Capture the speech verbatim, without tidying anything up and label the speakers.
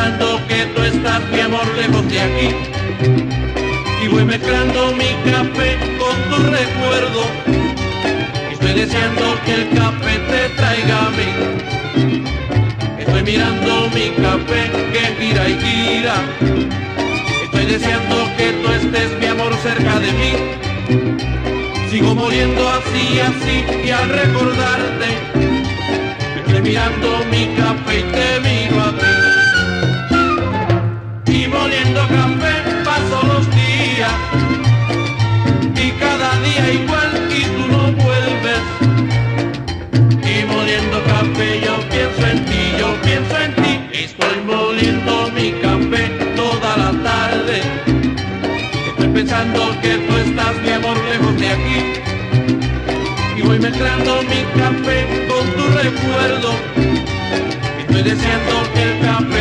Speaker 1: pensando que tú estás, mi amor, lejos de aquí. Y voy mezclando mi café con tu recuerdo. Y estoy deseando que el café te traiga a mí. Estoy mirando mi café que gira y gira. Estoy deseando que tú estés, mi amor, cerca de mí. Sigo muriendo así, así, y al recordarte, estoy mirando mi café y te miro a ti. Y moliendo café paso los días, y cada día igual, y tú no vuelves. Y moliendo café yo pienso en ti, yo pienso en ti. Estoy moliendo mi café toda la tarde. Estoy pensando que tú estás, mi amor, lejos de aquí. Y voy mezclando mi café con tu recuerdo. Estoy deseando que el café